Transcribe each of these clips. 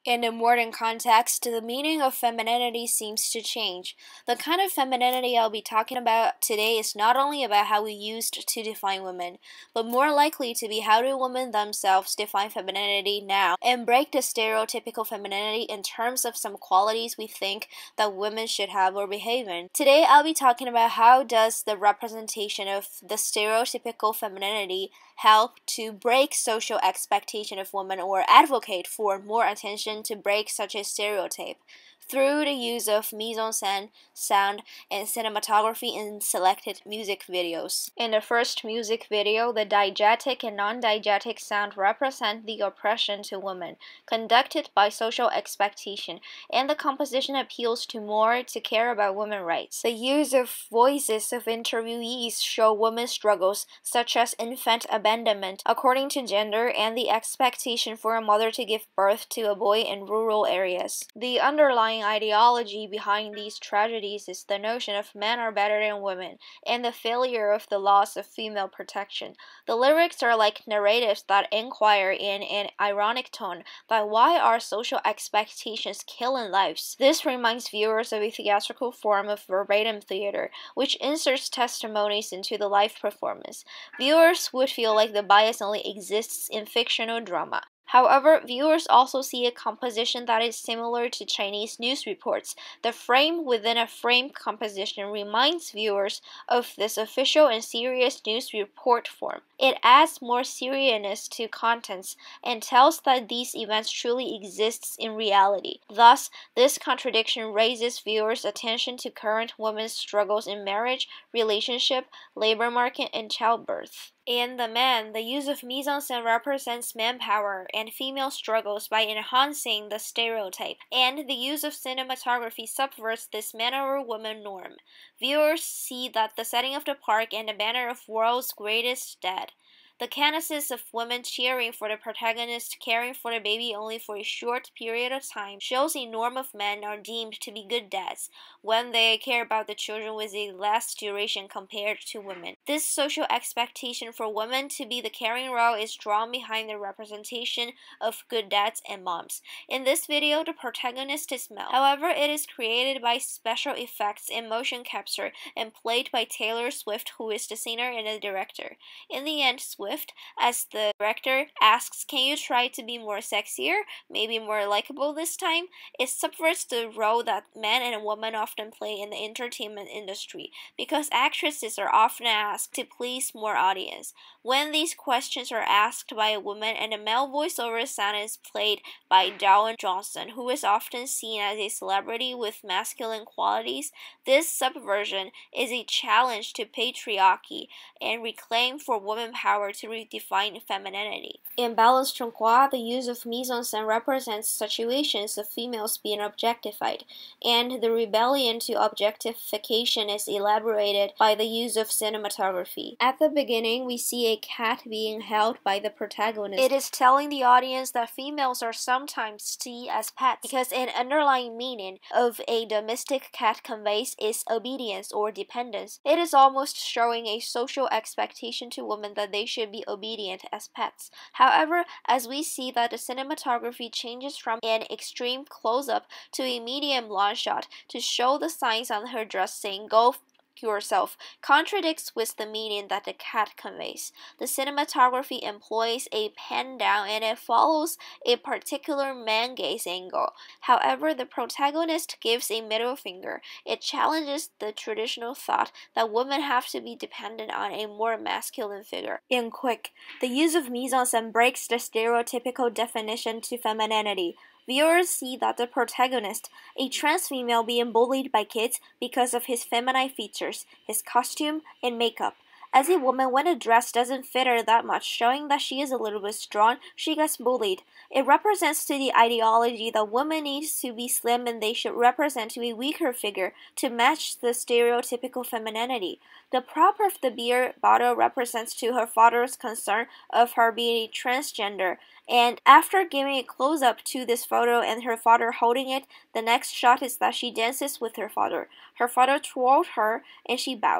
In a modern context, the meaning of femininity seems to change. The kind of femininity I'll be talking about today is not only about how we used to define women, but more likely to be how do women themselves define femininity now and break the stereotypical femininity in terms of some qualities we think that women should have or behave in. Today, I'll be talking about how does the representation of the stereotypical femininity help to break social expectation of women or advocate for more attention to break such a stereotype through the use of mise-en-scène, sound, and cinematography in selected music videos. In the first music video, the diegetic and non-diegetic sound represent the oppression to women, conducted by social expectation, and the composition appeals to more to care about women's rights. The use of voices of interviewees show women's struggles, such as infant abandonment according to gender and the expectation for a mother to give birth to a boy in rural areas. The underlying ideology behind these tragedies is the notion of men are better than women and the failure of the laws of female protection. The lyrics are like narratives that inquire in an ironic tone that why are social expectations killing lives? This reminds viewers of a theatrical form of verbatim theater, which inserts testimonies into the live performance. Viewers would feel like the bias only exists in fictional drama. However, viewers also see a composition that is similar to Chinese news reports. The frame within a frame composition reminds viewers of this official and serious news report form. It adds more seriousness to contents and tells that these events truly exist in reality. Thus, this contradiction raises viewers' attention to current women's struggles in marriage, relationship, labor market, and childbirth. In The Man, the use of mise-en-scène represents manpower and female struggles by enhancing the stereotype, and the use of cinematography subverts this man over woman norm. Viewers see that the setting of the park and the banner of world's greatest dad. The canonicity of women cheering for the protagonist caring for the baby only for a short period of time shows a norm of men are deemed to be good dads when they care about the children with a less duration compared to women. This social expectation for women to be the caring role is drawn behind the representation of good dads and moms. In this video, the protagonist is male. However, it is created by special effects and motion capture and played by Taylor Swift, who is the singer and the director. In the end, Swift, as the director, asks, "Can you try to be more sexier, maybe more likable this time?" It subverts the role that men and women often play in the entertainment industry, because actresses are often asked to please more audience. When these questions are asked by a woman and the male voiceover sound is played by Dwayne Johnson, who is often seen as a celebrity with masculine qualities, this subversion is a challenge to patriarchy and reclaim for women power to redefine femininity. In Balance Chongqua, the use of mise-en-scène represents situations of females being objectified, and the rebellion to objectification is elaborated by the use of cinematography. At the beginning, we see a cat being held by the protagonist. It is telling the audience that females are sometimes seen as pets, because an underlying meaning of a domestic cat conveys is obedience or dependence. It is almost showing a social expectation to women that they should be obedient as pets. However, as we see that the cinematography changes from an extreme close-up to a medium long shot to show the signs on her dress saying "Go yourself," contradicts with the meaning that the cat conveys. The cinematography employs a pan down and it follows a particular man gaze angle. However, the protagonist gives a middle finger. It challenges the traditional thought that women have to be dependent on a more masculine figure. In Quick, the use of mise-en-scène breaks the stereotypical definition to femininity. Viewers see that the protagonist, a trans female being bullied by kids because of his feminine features, his costume, and makeup. As a woman, when a dress doesn't fit her that much, showing that she is a little bit strong, she gets bullied. It represents to the ideology that women need to be slim and they should represent to a weaker figure to match the stereotypical femininity. The prop of the beer bottle represents to her father's concern of her being a transgender. And after giving a close-up to this photo and her father holding it, the next shot is that she dances with her father. Her father twirled her and she bowed.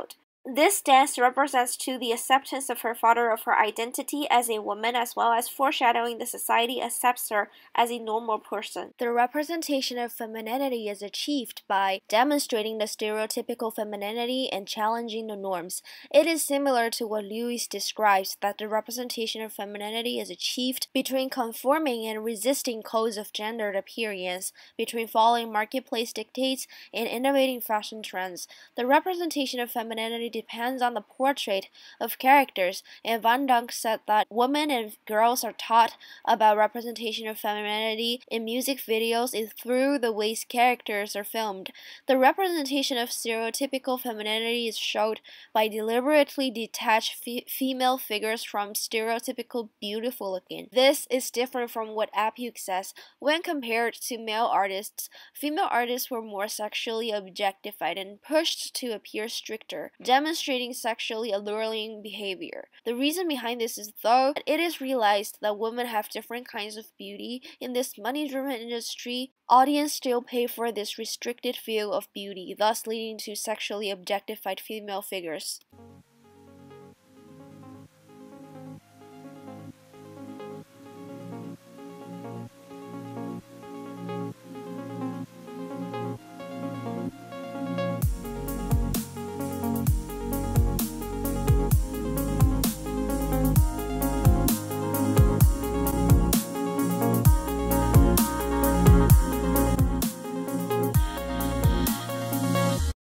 This stance represents to the acceptance of her father of her identity as a woman, as well as foreshadowing the society accepts her as a normal person. The representation of femininity is achieved by demonstrating the stereotypical femininity and challenging the norms. It is similar to what Lewis describes, that the representation of femininity is achieved between conforming and resisting codes of gendered appearance, between following marketplace dictates and innovating fashion trends. The representation of femininity depends on the portrait of characters, and Van Dunk said that women and girls are taught about representation of femininity in music videos is through the ways characters are filmed. The representation of stereotypical femininity is showed by deliberately detached female figures from stereotypical beautiful looking. This is different from what Apuk says. When compared to male artists, female artists were more sexually objectified and pushed to appear stricter, demonstrating sexually alluring behavior. The reason behind this is, though, that it is realized that women have different kinds of beauty. In this money-driven industry, audience still pay for this restricted view of beauty, thus leading to sexually objectified female figures.